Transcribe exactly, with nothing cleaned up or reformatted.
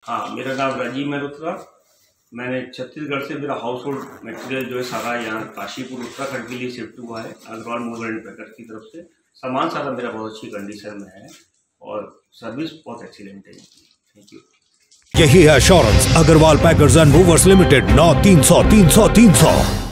हाँ, मेरा नाम राजीव मल्होत्रा। मैंने छत्तीसगढ़ से मेरा हाउस होल्ड मटेरियल जो है सारा यहाँ काशीपुर उत्तराखंड के लिए शिफ्ट हुआ है अग्रवाल मूवर एंड पैकर की तरफ से। सामान सारा मेरा बहुत अच्छी कंडीशन में है और सर्विस बहुत एक्सीलेंट है। Thank you. यही है assurance Agarwal packers and movers limited, नौ तीन सौ तीन सौ तीन सौ।